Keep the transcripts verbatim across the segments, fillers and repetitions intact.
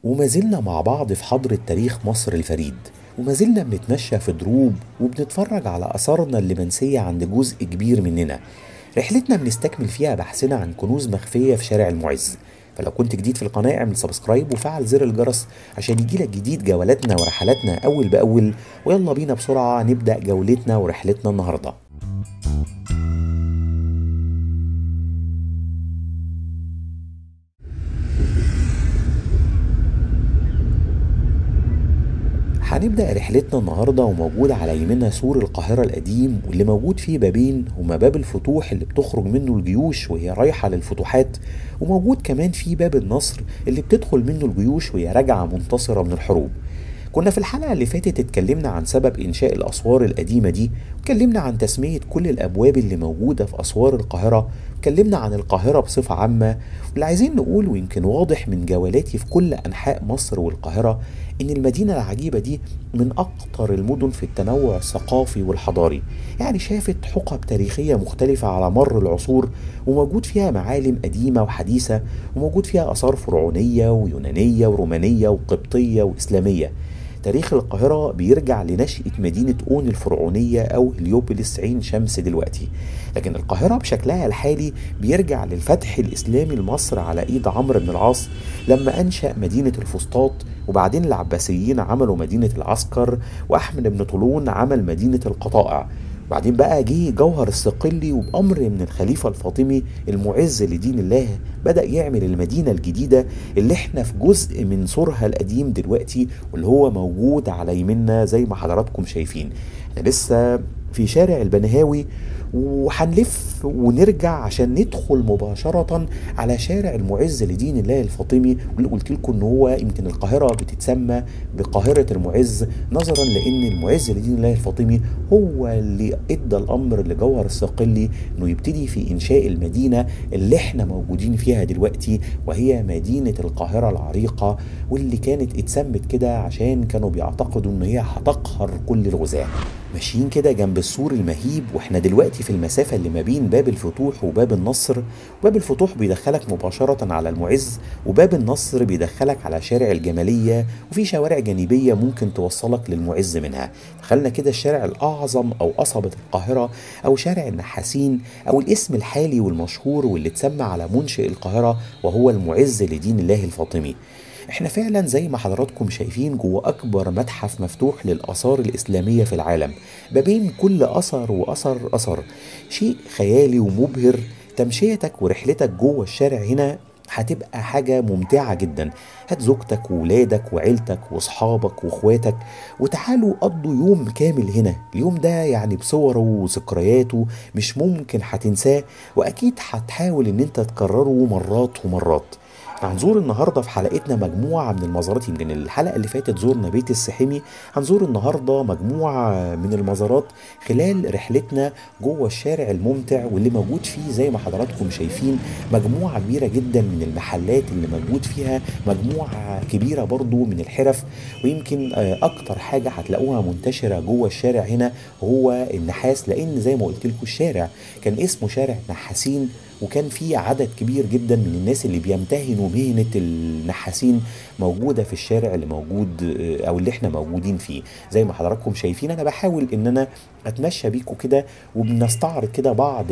وما زلنا مع بعض في حضر تاريخ مصر الفريد، وما زلنا بنتمشى في دروب وبنتفرج على آثارنا اللي منسية عند جزء كبير مننا. رحلتنا بنستكمل فيها بحثنا عن كنوز مخفية في شارع المعز. فلو كنت جديد في القناة اعمل سبسكرايب وفعل زر الجرس عشان يجيلك جديد جولاتنا ورحلاتنا أول بأول. ويلا بينا بسرعة نبدأ جولتنا ورحلتنا النهاردة. هنبدأ رحلتنا النهاردة وموجود على يمنا سور القاهرة القديم، واللي موجود فيه بابين هما باب الفتوح اللي بتخرج منه الجيوش وهي رايحة للفتوحات، وموجود كمان فيه باب النصر اللي بتدخل منه الجيوش وهي راجعة منتصرة من الحروب. كنا في الحلقة اللي فاتت اتكلمنا عن سبب إنشاء الأسوار القديمة دي، واتكلمنا عن تسمية كل الأبواب اللي موجودة في أسوار القاهرة، اتكلمنا عن القاهرة بصفة عامة. واللي عايزين نقول ويمكن واضح من جولاتي في كل أنحاء مصر والقاهرة إن المدينة العجيبة دي من أكتر المدن في التنوع الثقافي والحضاري. يعني شافت حقب تاريخية مختلفة على مر العصور، وموجود فيها معالم قديمة وحديثة، وموجود فيها آثار فرعونية ويونانية ورومانية وقبطية وإسلامية. تاريخ القاهرة بيرجع لنشأة مدينة أون الفرعونية أو هليوبوليس عين شمس دلوقتي، لكن القاهرة بشكلها الحالي بيرجع للفتح الإسلامي لمصر على إيد عمرو بن العاص لما أنشأ مدينة الفسطاط، وبعدين العباسيين عملوا مدينة العسكر، وأحمد بن طولون عمل مدينة القطائع. وبعدين بقى جه جوهر الصقلي وبأمر من الخليفة الفاطمي المعز لدين الله بدأ يعمل المدينة الجديدة اللي احنا في جزء من سورها القديم دلوقتي، واللي هو موجود على يمنا زي ما حضراتكم شايفين. احنا لسه في شارع البنهاوي، وهنلف ونرجع عشان ندخل مباشرة على شارع المعز لدين الله الفاطمي، واللي قلت لكم ان هو يمكن القاهرة بتتسمى بقاهرة المعز نظرا لان المعز لدين الله الفاطمي هو اللي ادى الامر لجوهر الصقلي انه يبتدي في انشاء المدينة اللي احنا موجودين فيها دلوقتي، وهي مدينة القاهرة العريقة، واللي كانت اتسمت كده عشان كانوا بيعتقدوا ان هي هتقهر كل الغزاة. ماشيين كده جنب السور المهيب، واحنا دلوقتي في المسافة اللي ما بين باب الفتوح وباب النصر. وباب الفتوح بيدخلك مباشرة على المعز، وباب النصر بيدخلك على شارع الجمالية، وفي شوارع جانبية ممكن توصلك للمعز منها. دخلنا كده الشارع الأعظم أو قصبة القاهرة أو شارع النحاسين أو الاسم الحالي والمشهور واللي اتسمى على منشئ القاهرة وهو المعز لدين الله الفاطمي. احنا فعلا زي ما حضراتكم شايفين جوه اكبر متحف مفتوح للاثار الاسلاميه في العالم، ما بين كل اثر واثر اثر. شيء خيالي ومبهر. تمشيتك ورحلتك جوه الشارع هنا هتبقى حاجة ممتعة جدا. هات زوجتك وولادك وعيلتك واصحابك واخواتك وتعالوا قضوا يوم كامل هنا. اليوم ده يعني بصوره وذكرياته مش ممكن هتنساه، واكيد هتحاول ان انت تكرره مرات ومرات. هنزور النهارده في حلقتنا مجموعه من المزارات. يمكن الحلقه اللي فاتت زورنا بيت السحيمي، هنزور النهارده مجموعه من المزارات خلال رحلتنا جوه الشارع الممتع، واللي موجود فيه زي ما حضراتكم شايفين مجموعه كبيره جدا من المحلات اللي موجود فيها مجموعه كبيره برضو من الحرف. ويمكن اكتر حاجه هتلاقوها منتشره جوه الشارع هنا هو النحاس، لان زي ما قلت لكم الشارع كان اسمه شارع نحاسين، وكان في عدد كبير جدا من الناس اللي بيمتهنوا مهنة النحاسين موجودة في الشارع اللي موجود او اللي احنا موجودين فيه. زي ما حضراتكم شايفين انا بحاول ان انا اتمشى بيكم كده وبنستعرض كده بعض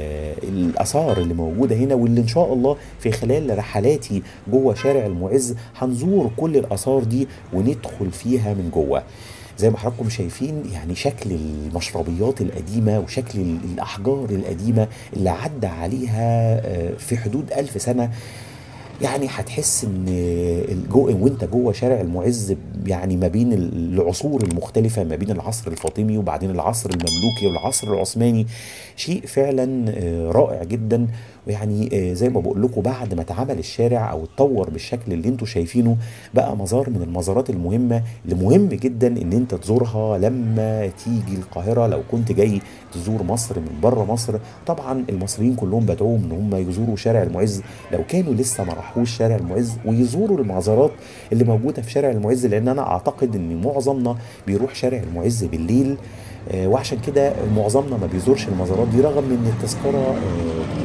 الاثار اللي موجودة هنا، واللي ان شاء الله في خلال رحلاتي جوه شارع المعز هنزور كل الاثار دي وندخل فيها من جوه. زي ما حضراتكم شايفين يعني شكل المشربيات القديمة وشكل الأحجار القديمة اللي عدى عليها في حدود ألف سنة. يعني هتحس ان الجو وانت جوه شارع المعز يعني ما بين العصور المختلفة، ما بين العصر الفاطمي وبعدين العصر المملوكي والعصر العثماني. شيء فعلا رائع جدا. ويعني زي ما بقول لكم بعد ما اتعمل الشارع او اتطور بالشكل اللي انتم شايفينه بقى مزار من المزارات المهمة اللي مهم جدا ان انت تزورها لما تيجي القاهرة. لو كنت جاي تزور مصر من بره مصر، طبعا المصريين كلهم بدعوهم ان هم يزوروا شارع المعز لو كانوا لسه ما راحوش شارع المعز، ويزوروا المزارات اللي موجودة في شارع المعز، لان انا اعتقد ان معظمنا بيروح شارع المعز بالليل. آه وعشان كده معظمنا ما بيزورش المزارات دي رغم ان التذكرة آه يعني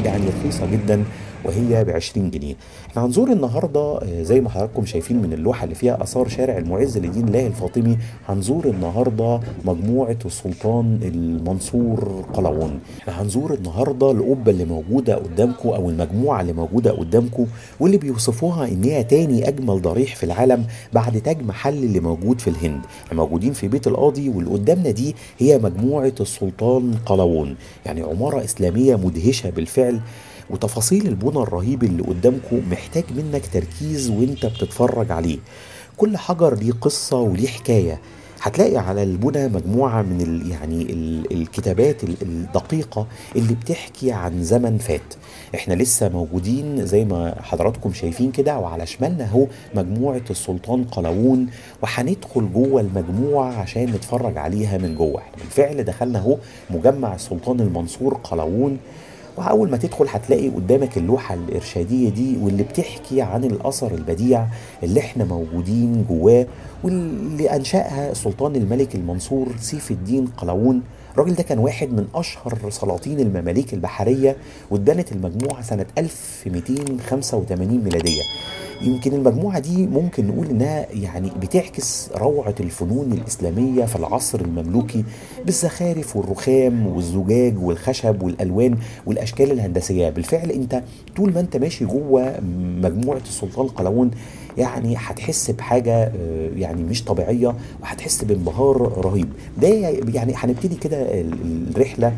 رخيصة جدا وهي بعشرين جنيه. احنا هنزور النهاردة آه، زي ما حضراتكم شايفين من اللوحة اللي فيها آثار شارع المعز لدين الله الفاطمي، هنزور النهاردة مجموعة السلطان المنصور قلاوون. احنا هنزور النهاردة القبة اللي موجودة قدامكم أو المجموعة اللي موجودة قدامكم، واللي بيوصفوها إن هي تاني أجمل ضريح في العالم بعد تاج محل اللي موجود في الهند. احنا موجودين في بيت القاضي، واللي قدامنا دي هي مجموعة السلطان قلاوون، يعني عمارة إسلامية مدهشة بالفعل. وتفاصيل البنى الرهيب اللي قدامكم محتاج منك تركيز وانت بتتفرج عليه. كل حجر ليه قصة وليه حكاية. هتلاقي على البنى مجموعة من ال يعني ال الكتابات ال- الدقيقة اللي بتحكي عن زمن فات. احنا لسه موجودين زي ما حضراتكم شايفين كده، وعلى شمالنا اهو مجموعة السلطان قلاوون، وهندخل جوه المجموعة عشان نتفرج عليها من جوه. احنا بالفعل دخلنا اهو مجمع السلطان المنصور قلاوون. وأول ما تدخل هتلاقي قدامك اللوحة الإرشادية دي، واللي بتحكي عن الأثر البديع اللي احنا موجودين جواه، واللي أنشأها السلطان الملك المنصور سيف الدين قلاوون. الراجل ده كان واحد من أشهر سلاطين المماليك البحرية، واتبنت المجموعة سنة ألف ومئتين وخمسة وثمانين ميلادية. يمكن المجموعة دي ممكن نقول إنها يعني بتعكس روعة الفنون الإسلامية في العصر المملوكي، بالزخارف والرخام والزجاج والخشب والألوان والأشكال الهندسية. بالفعل أنت طول ما أنت ماشي جوه مجموعة السلطان قلاوون يعني هتحس بحاجة آه، يعني مش طبيعية، وهتحس بانبهار رهيب. ده يعني هنبتدي كده ال- الرحلة.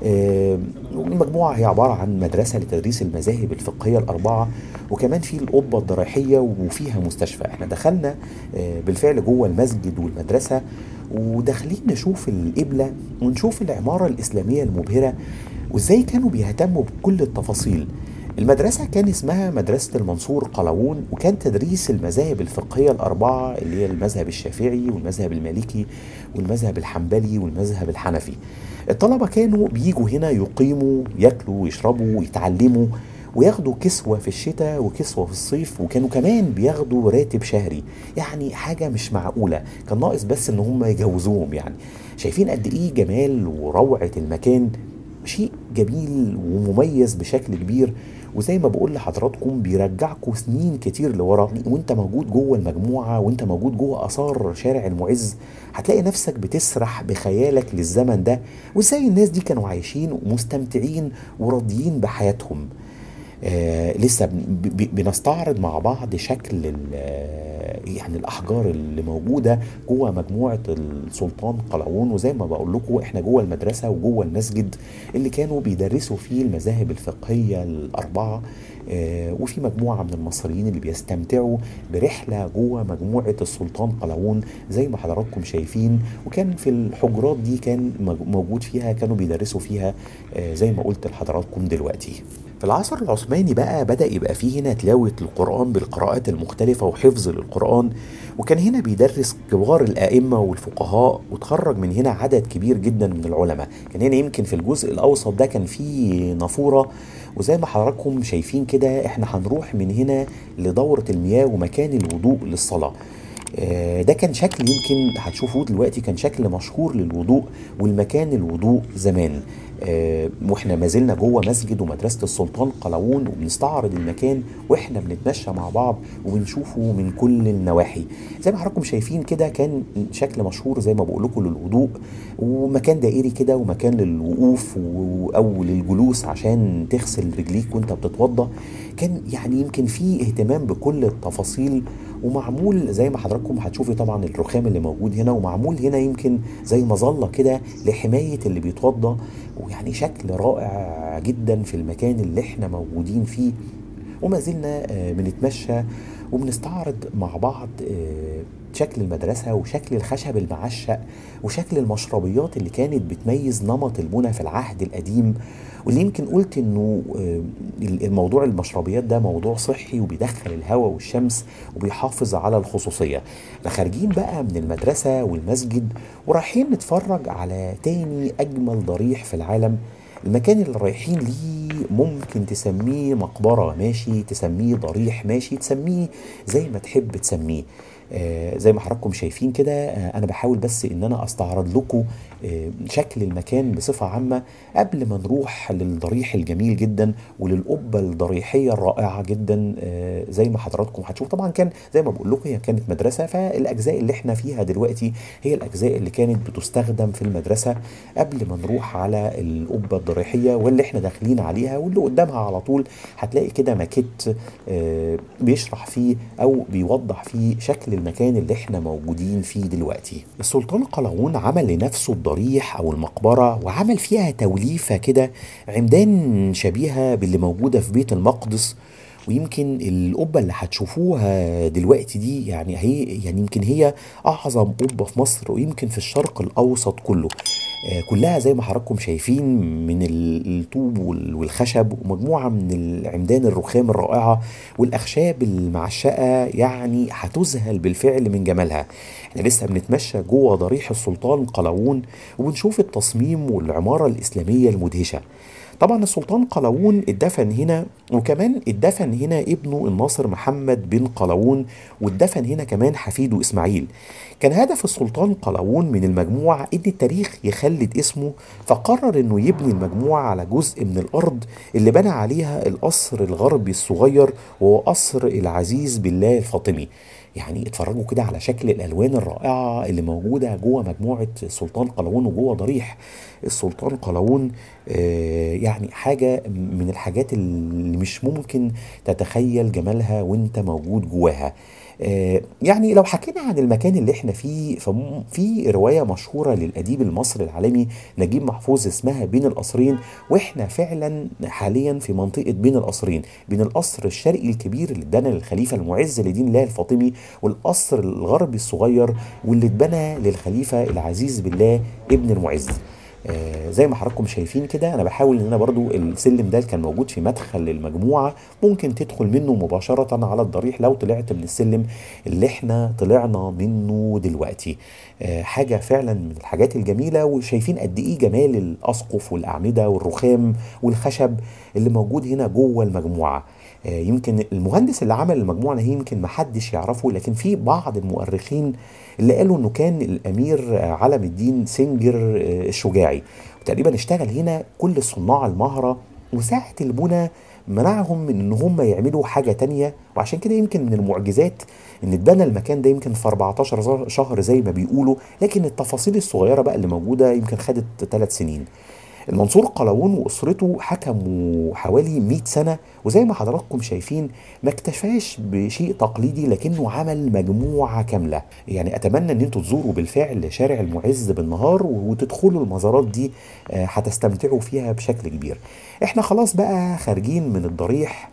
آه، المجموعة هي عبارة عن مدرسة لتدريس المذاهب الفقهية الأربعة، وكمان في القبة الضريحية وفيها مستشفى. احنا دخلنا آه، بالفعل جوه المسجد والمدرسة، وداخلين نشوف القبلة ونشوف العمارة الإسلامية المبهرة، وازاي كانوا بيهتموا بكل التفاصيل. المدرسة كان اسمها مدرسة المنصور قلاوون، وكان تدريس المذاهب الفقهية الأربعة اللي هي المذهب الشافعي والمذهب المالكي والمذهب الحنبلي والمذهب الحنفي. الطلبة كانوا بيجوا هنا يقيموا، ياكلوا ويشربوا ويتعلموا، وياخدوا كسوة في الشتاء وكسوة في الصيف، وكانوا كمان بياخدوا راتب شهري. يعني حاجة مش معقولة، كان ناقص بس ان هم يجوزوهم يعني. شايفين قد ايه جمال وروعة المكان؟ شيء جميل ومميز بشكل كبير. وزي ما بقول لحضراتكم بيرجعكم سنين كتير لورا، وانت موجود جوه المجموعة وانت موجود جوه آثار شارع المعز، هتلاقي نفسك بتسرح بخيالك للزمن ده، وازاي الناس دي كانوا عايشين ومستمتعين وراضيين بحياتهم. آه لسه ب- ب- بنستعرض مع بعض شكل ال- آه، يعني الأحجار اللي موجودة جوه مجموعة السلطان قلاوون. وزي ما بقول لكم احنا جوه المدرسة وجوه المسجد اللي كانوا بيدرسوا فيه المذاهب الفقهية الأربعة. آه وفي مجموعة من المصريين اللي بيستمتعوا برحلة جوه مجموعة السلطان قلاوون زي ما حضراتكم شايفين. وكان في الحجرات دي كان مج- موجود فيها، كانوا بيدرسوا فيها آه زي ما قلت لحضراتكم دلوقتي. في العصر العثماني بقى بدأ يبقى فيه هنا تلاوة القرآن بالقراءات المختلفة وحفظ للقرآن، وكان هنا بيدرس كبار الآئمة والفقهاء، وتخرج من هنا عدد كبير جدا من العلماء. كان هنا يمكن في الجزء الأوسط ده كان فيه نافورة، وزي ما حضراتكم شايفين كده احنا هنروح من هنا لدورة المياه ومكان الوضوء للصلاة. آه، ده كان شكل يمكن هتشوفوه دلوقتي، كان شكل مشهور للوضوء والمكان الوضوء زمان. آه، واحنا ما زلنا جوه مسجد ومدرسة السلطان قلاوون، وبنستعرض المكان واحنا بنتمشى مع بعض وبنشوفه من كل النواحي. زي ما حضراتكم شايفين كده كان شكل مشهور زي ما بقول لكم للوضوء، ومكان دائري كده، ومكان للوقوف و- او للجلوس عشان تغسل رجليك وانت بتتوضى. كان يعني يمكن فيه اهتمام بكل التفاصيل، ومعمول زي ما حضراتكم هتشوفي طبعا الرخام اللي موجود هنا، ومعمول هنا يمكن زي مظلة كده لحماية اللي بيتوضى. ويعني شكل رائع جدا في المكان اللي احنا موجودين فيه. وما زلنا آه، بنتمشى وبنستعرض مع بعض آه، شكل المدرسة وشكل الخشب المعشق وشكل المشربيات اللي كانت بتميز نمط البنى في العهد القديم. واللي يمكن قلت انه آه، الموضوع المشربيات ده موضوع صحي وبيدخل الهواء والشمس وبيحافظ على الخصوصية. احنا خارجين بقى من المدرسة والمسجد ورايحين نتفرج على تاني اجمل ضريح في العالم. المكان اللي رايحين ليه ممكن تسميه مقبرة ماشي، تسميه ضريح ماشي، تسميه زي ما تحب تسميه. آه زي ما حضراتكم شايفين كده، آه انا بحاول بس ان انا استعرض لكم آه شكل المكان بصفة عامة قبل ما نروح للضريح الجميل جدا وللقبة الضريحية الرائعة جدا. آه زي ما حضراتكم هتشوف، طبعا كان زي ما بقول لكم هي كانت مدرسة، فالاجزاء اللي احنا فيها دلوقتي هي الاجزاء اللي كانت بتستخدم في المدرسة قبل ما نروح على القبة الضريحية واللي احنا داخلين عليها. واللي قدامها على طول هتلاقي كده ماكيت آه بيشرح فيه او بيوضح فيه شكل المكان اللي احنا موجودين فيه دلوقتي. السلطان قلاوون عمل لنفسه الضريح او المقبرة، وعمل فيها توليفة كده عمدان شبيهة باللي موجودة في بيت المقدس. ويمكن القبة اللي هتشوفوها دلوقتي دي يعني هي يعني يمكن هي أعظم قبة في مصر ويمكن في الشرق الأوسط كله. آه، كلها زي ما حضراتكم شايفين من ال- الطوب وال- والخشب، ومجموعة من العمدان الرخام الرائعة والأخشاب المعشقة، يعني هتذهل بالفعل من جمالها. احنا لسه بنتمشى جوه ضريح السلطان قلاوون وبنشوف التصميم والعمارة الإسلامية المدهشة. طبعا السلطان قلاوون اتدفن هنا، وكمان اتدفن هنا ابنه الناصر محمد بن قلاوون، واتدفن هنا كمان حفيده اسماعيل. كان هدف السلطان قلاوون من المجموعة ان التاريخ يخلد اسمه، فقرر انه يبني المجموعة على جزء من الارض اللي بنى عليها القصر الغربي الصغير، وهو قصر العزيز بالله الفاطمي. يعني اتفرجوا كده على شكل الالوان الرائعه اللي موجوده جوه مجموعه السلطان قلاوون وجوه ضريح السلطان قلاوون. آه يعني حاجه من الحاجات اللي مش ممكن تتخيل جمالها وانت موجود جواها. آه يعني لو حكينا عن المكان اللي احنا فيه، ففي روايه مشهوره للاديب المصري العالمي نجيب محفوظ اسمها بين القصرين، واحنا فعلا حاليا في منطقه بين القصرين، بين القصر الشرقي الكبير اللي اتبنى للخليفه المعز لدين الله الفاطمي، والقصر الغربي الصغير واللي اتبنى للخليفة العزيز بالله ابن المعز. آه زي ما حضراتكم شايفين كده، انا بحاول ان انا برضو السلم ده كان موجود في مدخل المجموعة، ممكن تدخل منه مباشرة على الضريح لو طلعت من السلم اللي احنا طلعنا منه دلوقتي. آه حاجة فعلا من الحاجات الجميلة، وشايفين قد ايه جمال الاسقف والاعمدة والرخام والخشب اللي موجود هنا جوه المجموعة. آه، يمكن المهندس اللي عمل المجموعة دي يمكن محدش يعرفه، لكن في بعض المؤرخين اللي قالوا انه كان الامير آه، علم الدين سنجر آه، الشجاعي. وتقريبا اشتغل هنا كل صناع المهرة، وساعة البنى منعهم من ان هم يعملوا حاجة تانية. وعشان كده يمكن من المعجزات ان اتبنى المكان ده يمكن في أربعتاشر شهر زي ما بيقولوا، لكن التفاصيل الصغيرة بقى اللي موجودة يمكن خدت ثلاث سنين. المنصور قلاوون واسرته حكموا حوالي مئة سنه، وزي ما حضراتكم شايفين ما اكتفاش بشيء تقليدي لكنه عمل مجموعه كامله. يعني اتمنى ان انتوا تزوروا بالفعل شارع المعز بالنهار وتدخلوا المزارات دي، آه، هتستمتعوا فيها بشكل كبير. احنا خلاص بقى خارجين من الضريح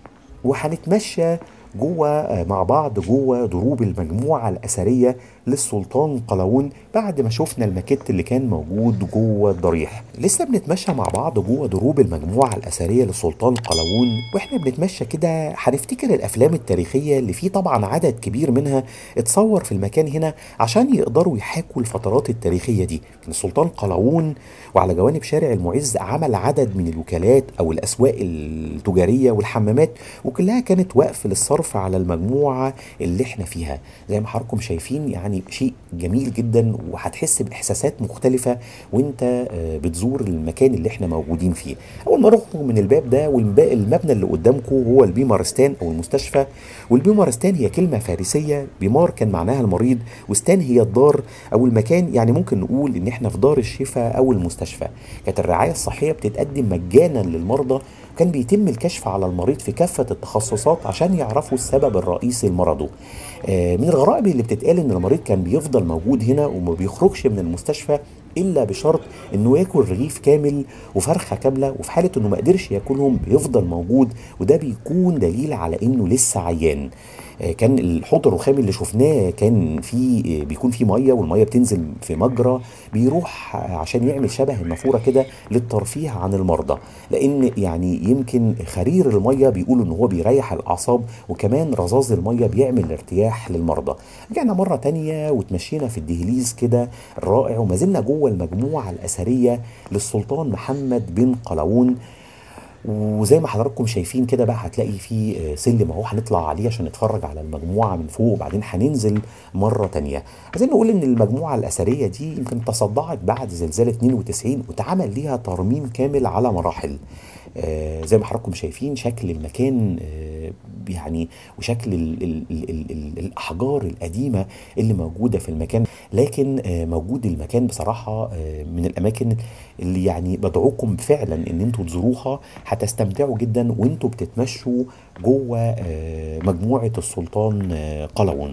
وهنتمشى جوه آه، مع بعض جوه دروب المجموعة الأثرية للسلطان قلاوون بعد ما شفنا الماكيت اللي كان موجود جوه الضريح. لسه بنتمشى مع بعض جوه دروب المجموعة الأثرية للسلطان قلاوون، واحنا بنتمشى كده هنفتكر الأفلام التاريخية اللي فيه طبعا عدد كبير منها اتصور في المكان هنا عشان يقدروا يحاكوا الفترات التاريخية دي. السلطان قلاوون وعلى جوانب شارع المعز عمل عدد من الوكالات أو الأسواق التجارية والحمامات، وكلها كانت وقف للصرف على المجموعة اللي احنا فيها. زي ما حضراتكم شايفين يعني شيء جميل جدا، وهتحس بإحساسات مختلفة وانت آه، بتزور المكان اللي احنا موجودين فيه. أول ما نخرج من الباب ده، والمبنى اللي قدامكم هو البيمارستان أو المستشفى. والبيمارستان هي كلمة فارسية، بيمار كان معناها المريض، وستان هي الدار أو المكان، يعني ممكن نقول إن احنا في دار الشفاء أو المستشفى. كانت الرعاية الصحية بتتقدم مجانا للمرضى، كان بيتم الكشف على المريض في كافة التخصصات عشان يعرفوا السبب الرئيسي لمرضه. آه، من الغرائب اللي بتتقال ان المريض كان بيفضل موجود هنا وما بيخرجش من المستشفى الا بشرط انه ياكل رغيف كامل وفرخه كامله، وفي حاله انه ما قدرش ياكلهم بيفضل موجود، وده بيكون دليل على انه لسه عيان. آه، كان الحوض الرخامي اللي شفناه كان فيه آه، بيكون فيه ميه، والميه بتنزل في مجرى بيروح عشان يعمل شبه النافوره كده للترفيه عن المرضى، لان يعني يمكن خرير الميه بيقولوا ان هو بيريح الاعصاب، وكمان رذاذ الميه بيعمل ارتياح للمرضى. رجعنا مره تانية وتمشينا في الدهليز كده الرائع، وما زلنا جوه المجموعه الاثريه للسلطان محمد بن قلاوون. وزي ما حضراتكم شايفين كده بقى هتلاقي في آه، سلم اهو هنطلع عليه عشان نتفرج على المجموعة من فوق، وبعدين هننزل مرة تانية. عايزين نقول ان المجموعة الأثرية دي يمكن تصدعت بعد زلزال اتنين وتسعين واتعمل ليها ترميم كامل على مراحل. آه، زي ما حضراتكم شايفين شكل المكان آه، يعني، وشكل ال ال ال ال ال الأحجار القديمة اللي موجودة في المكان. لكن آه، موجود المكان بصراحة آه، من الأماكن اللي يعني بدعوكم فعلا ان انتوا تزوروها، هتستمتعوا جدا وانتوا بتتمشوا جوه آه، مجموعة السلطان آه، قلاوون.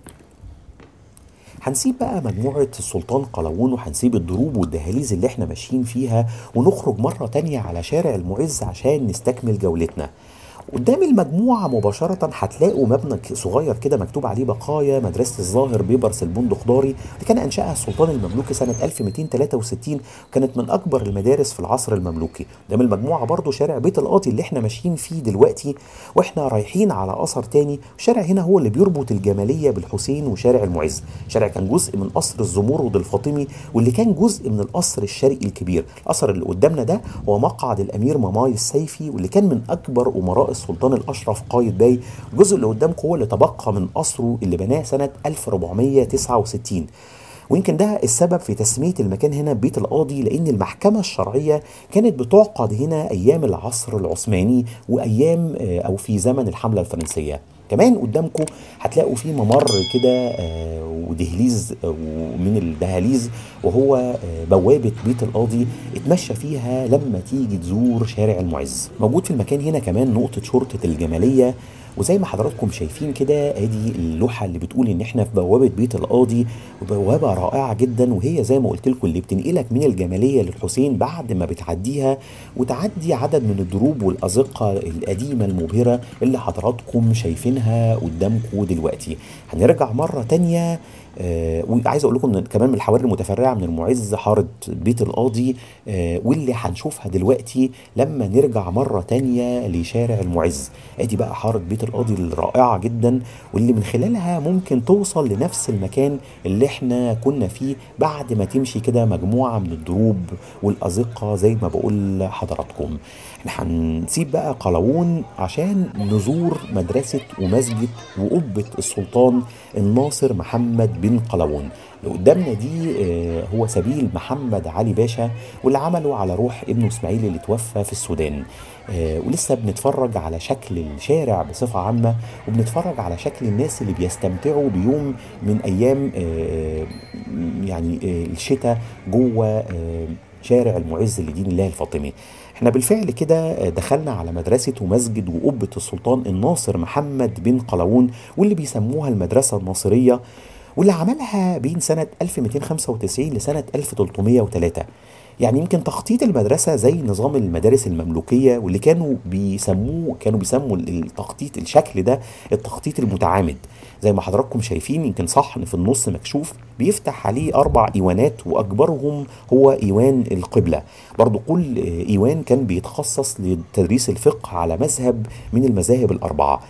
هنسيب بقى مجموعة السلطان قلاوون وهنسيب الدروب والدهاليز اللي احنا ماشيين فيها، ونخرج مرة تانية على شارع المعز عشان نستكمل جولتنا. قدام المجموعة مباشرة هتلاقوا مبنى ك- صغير كده مكتوب عليه بقايا مدرسة الظاهر بيبرس البندقداري، اللي كان أنشأها السلطان المملوكي سنة ألف ومئتين وثلاثة وستين، وكانت من أكبر المدارس في العصر المملوكي. قدام المجموعة برضو شارع بيت القاضي اللي احنا ماشيين فيه دلوقتي، واحنا رايحين على أثر تاني. الشارع هنا هو اللي بيربط الجمالية بالحسين وشارع المعز. شارع كان جزء من قصر الزمرد الفاطمي، واللي كان جزء من القصر الشرقي الكبير. الأثر اللي قدامنا ده هو مقعد الأمير ماماي السيفي، واللي كان من أكبر أمراء السلطان الأشرف قايتباي. الجزء اللي قدامكم هو اللي تبقى من قصره اللي بناه سنة ألف وأربعمئة وتسعة وستين. ويمكن ده السبب في تسمية المكان هنا بيت القاضي، لأن المحكمة الشرعية كانت بتعقد هنا أيام العصر العثماني وأيام آه، أو في زمن الحملة الفرنسية. كمان قدامكم هتلاقوا في ممر كده آه، ودهليز آه، ومن الدهاليز، وهو آه، بوابة بيت القاضي اتمشى فيها لما تيجي تزور شارع المعز. موجود في المكان هنا كمان نقطة شرطة الجمالية، وزي ما حضراتكم شايفين كده ادي اللوحه اللي بتقول ان احنا في بوابه بيت القاضي، وبوابه رائعه جدا، وهي زي ما قلت لكم اللي بتنقلك من الجماليه للحسين بعد ما بتعديها وتعدي عدد من الدروب والازقه القديمه المبهره اللي حضراتكم شايفينها قدامكم دلوقتي. هنرجع مره تانية. آه وعايز اقول لكم ان كمان من الحواري المتفرعه من المعز حاره بيت القاضي، آه واللي هنشوفها دلوقتي لما نرجع مره تانية لشارع المعز. ادي بقى حاره بيت القاضي الرائعه جدا، واللي من خلالها ممكن توصل لنفس المكان اللي احنا كنا فيه بعد ما تمشي كده مجموعه من الدروب والازقه زي ما بقول لحضراتكم. احنا هنسيب بقى قلاوون عشان نزور مدرسه ومسجد وقبه السلطان الناصر محمد بن قلاوون. اللي قدامنا دي آه، هو سبيل محمد علي باشا، واللي عمله على روح ابنه اسماعيل اللي توفى في السودان. آه، ولسه بنتفرج على شكل الشارع بصفة عامة، وبنتفرج على شكل الناس اللي بيستمتعوا بيوم من أيام آه، يعني آه، الشتاء جوه آه، شارع المعز لدين الله الفاطمي. احنا بالفعل كده دخلنا على مدرسة ومسجد وقبة السلطان الناصر محمد بن قلاوون، واللي بيسموها المدرسة الناصرية، واللي عملها بين سنة ألف ومئتين وخمسة وتسعين لسنة ألف وثلاثمئة وثلاثة. يعني يمكن تخطيط المدرسة زي نظام المدارس المملوكية، واللي كانوا بيسموه كانوا بيسموا التخطيط الشكل ده التخطيط المتعامد. زي ما حضراتكم شايفين يمكن صحن في النص مكشوف بيفتح عليه أربع إيوانات، وأكبرهم هو إيوان القبلة. برضو كل إيوان كان بيتخصص لتدريس الفقه على مذهب من المذاهب الأربعة.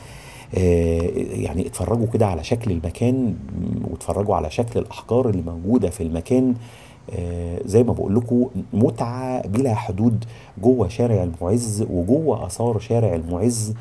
آه، يعني اتفرجوا كده على شكل المكان، واتفرجوا على شكل الأحجار اللي موجودة في المكان. آه، زي ما بقول لكم متعة بلا حدود جوه شارع المعز وجوه آثار شارع المعز.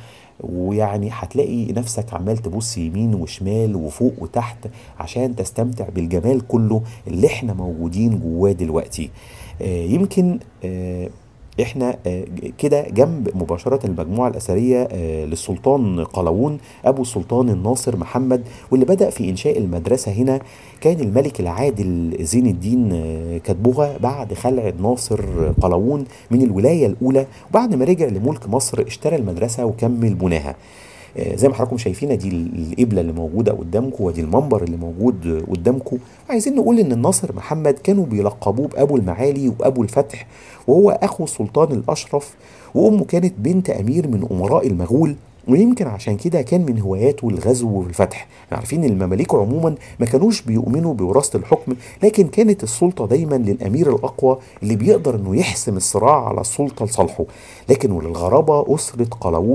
ويعني هتلاقي نفسك عمال تبص يمين وشمال وفوق وتحت عشان تستمتع بالجمال كله اللي احنا موجودين جواه دلوقتي. آه، يمكن آه، احنا آه، كده جنب مباشرة المجموعة الأثرية آه، للسلطان قلاوون أبو السلطان الناصر محمد، واللي بدأ في إنشاء المدرسة هنا كان الملك العادل زين الدين آه، كتبوغا بعد خلع ناصر قلاوون من الولاية الأولى. وبعد ما رجع لملك مصر اشترى المدرسة وكمل بناها. آه، زي ما حضراتكم شايفين دي القبلة اللي موجودة قدامكم، ودي المنبر اللي موجود قدامكم. عايزين نقول ان الناصر محمد كانوا بيلقبوه بأبو المعالي وأبو الفتح، وهو أخو السلطان الأشرف، وأمه كانت بنت أمير من أمراء المغول. ويمكن عشان كده كان من هواياته الغزو والفتح. عارفين ان المماليك عموما ما كانوش بيؤمنوا بوراثة الحكم، لكن كانت السلطة دايما للأمير الأقوى اللي بيقدر انه يحسم الصراع على السلطة لصالحه. لكن وللغرابة أسرة قلاوون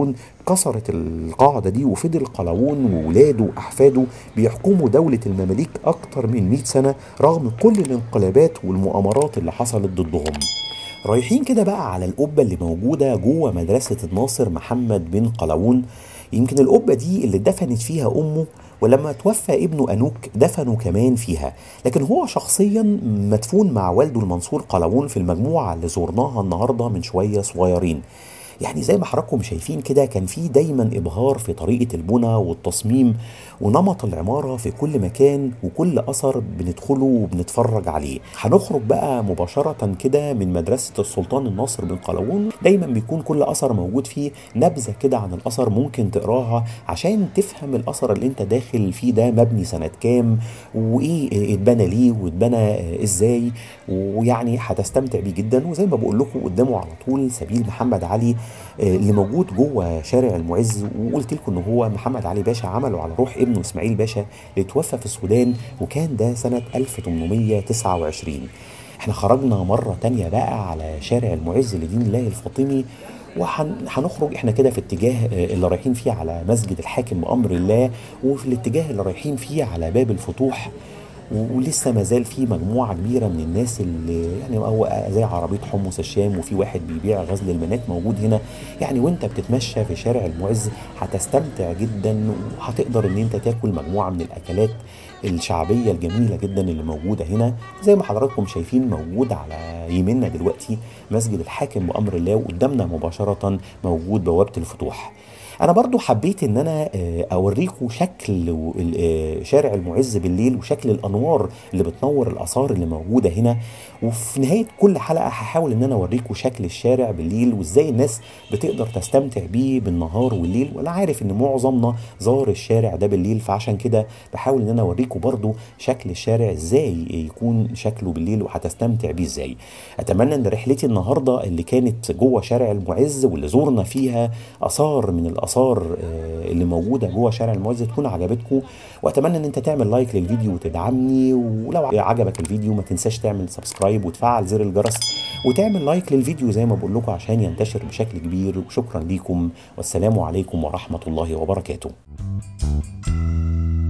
كسرت القاعدة دي، وفضل قلاوون وولاده وأحفاده بيحكموا دولة المماليك أكتر من مئة سنة رغم كل الانقلابات والمؤامرات اللي حصلت ضدهم. رايحين كده بقى على القبة اللي موجودة جوه مدرسة الناصر محمد بن قلاوون. يمكن القبة دي اللي دفنت فيها أمه، ولما توفى ابنه أنوك دفنوا كمان فيها، لكن هو شخصيا مدفون مع والده المنصور قلاوون في المجموعة اللي زورناها النهاردة من شوية صغيرين. يعني زي ما حضراتكم شايفين كده كان في دايما ابهار في طريقه البنى والتصميم ونمط العماره في كل مكان وكل اثر بندخله وبنتفرج عليه. هنخرج بقى مباشره كده من مدرسه السلطان الناصر بن قلاوون. دايما بيكون كل اثر موجود فيه نبذه كده عن الاثر ممكن تقراها عشان تفهم الاثر اللي انت داخل فيه ده مبني سنه كام وايه اتبنى ليه واتبنى ازاي، ويعني هتستمتع بيه جدا. وزي ما بقول لكم قدامه على طول سبيل محمد علي اللي موجود جوه شارع المعز، وقلت لكم ان هو محمد علي باشا عمله على روح ابنه اسماعيل باشا اللي توفى في السودان، وكان ده سنة ألف وثمانمئة وتسعة وعشرين. احنا خرجنا مرة تانية بقى على شارع المعز لدين الله الفاطمي، وهنخرج احنا كده في اتجاه اللي رايحين فيه على مسجد الحاكم بأمر الله، وفي الاتجاه اللي رايحين فيه على باب الفتوح. ولسه ما زال في مجموعه كبيره من الناس اللي يعني هو زي عربيه حمص الشام، وفي واحد بيبيع غزل المنات موجود هنا. يعني وانت بتتمشى في شارع المعز هتستمتع جدا، وهتقدر ان انت تاكل مجموعه من الاكلات الشعبيه الجميله جدا اللي موجوده هنا. زي ما حضراتكم شايفين موجود على يميننا دلوقتي مسجد الحاكم بأمر الله، وقدامنا مباشره موجود بوابه الفتوح. انا برضو حبيت ان انا اوريكم شكل شارع المعز بالليل وشكل الانوار اللي بتنور الاثار اللي موجوده هنا. وفي نهايه كل حلقه هحاول ان انا اوريكم شكل الشارع بالليل وازاي الناس بتقدر تستمتع بيه بالنهار والليل. وانا عارف ان معظمنا زار الشارع ده بالليل، فعشان كده بحاول ان انا اوريكم برضو شكل الشارع ازاي يكون شكله بالليل وهتستمتع بيه ازاي. اتمنى ان رحلتي النهارده اللي كانت جوه شارع المعز واللي زورنا فيها اثار من الاثار اللي موجوده جوه شارع المعز تكون عجبتكم، واتمنى ان انت تعمل لايك للفيديو وتدعمني. ولو عجبك الفيديو ما تنساش تعمل سبسكرايب وتفعل زر الجرس وتعمل لايك للفيديو زي ما بقول لكم عشان ينتشر بشكل كبير. وشكرا ليكم والسلام عليكم ورحمه الله وبركاته.